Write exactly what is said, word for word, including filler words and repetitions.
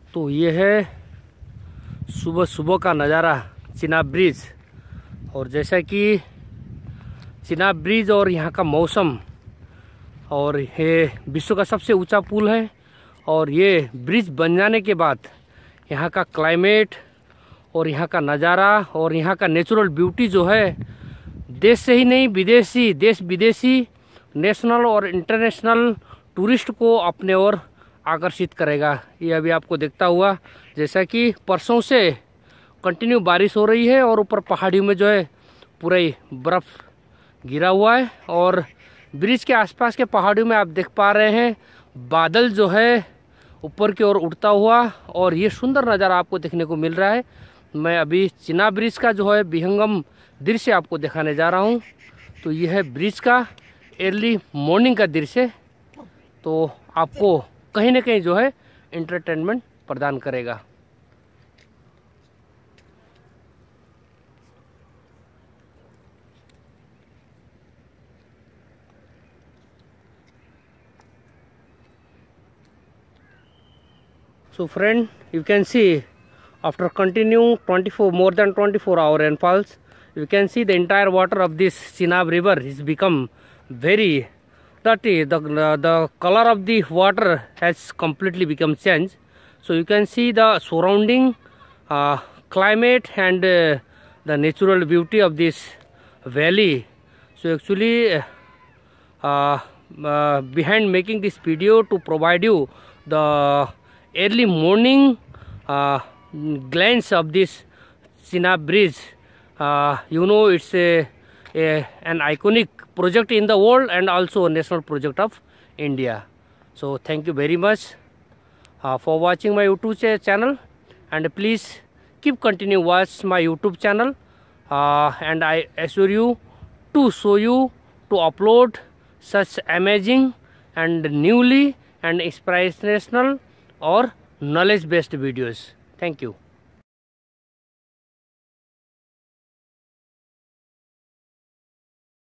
तो ये है सुबह सुबह का नज़ारा चिनाब ब्रिज। और जैसा कि चिनाब ब्रिज और यहाँ का मौसम, और ये विश्व का सबसे ऊंचा पुल है। और ये ब्रिज बन जाने के बाद यहाँ का क्लाइमेट और यहाँ का नज़ारा और यहाँ का नेचुरल ब्यूटी जो है, देश से ही नहीं विदेशी देश विदेशी नेशनल और इंटरनेशनल टूरिस्ट को अपने ओर आकर्षित करेगा। ये अभी आपको देखता हुआ, जैसा कि परसों से कंटिन्यू बारिश हो रही है और ऊपर पहाड़ियों में जो है पूरा ही बर्फ़ गिरा हुआ है। और ब्रिज के आसपास के पहाड़ियों में आप देख पा रहे हैं बादल जो है ऊपर की ओर उड़ता हुआ, और ये सुंदर नज़ारा आपको देखने को मिल रहा है। मैं अभी चिनाब ब्रिज का जो है विहंगम दृश्य आपको दिखाने जा रहा हूँ। तो ये है ब्रिज का अर्ली मॉर्निंग का दृश्य, तो आपको कहीं ना कहीं जो है एंटरटेनमेंट प्रदान करेगा। So friend, you can see after continuing twenty-four more than twenty-four hour rainfalls, you can see the entire water of this Chenab river is become very dirty. The, the color of the water has completely become changed. So you can see the surrounding uh, climate and uh, the natural beauty of this valley. So actually uh, uh, behind making this video to provide you the early morning uh, glance of this Chenab bridge. Uh, you know, it's a, a an iconic project in the world and also a national project of India. So thank you very much uh, for watching my YouTube channel, and please keep continue watch my YouTube channel, uh, and I assure you to show you to upload such amazing and newly and inspirational or knowledge based videos. Thank you.